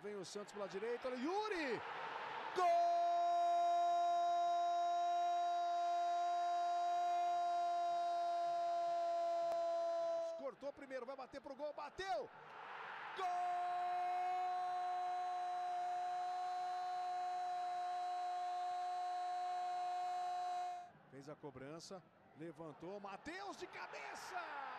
vem o Santos pela direita, olha o Yuri! Gol! Cortou primeiro, vai bater pro gol, bateu! Gol! Fez a cobrança, levantou, Matheus de cabeça!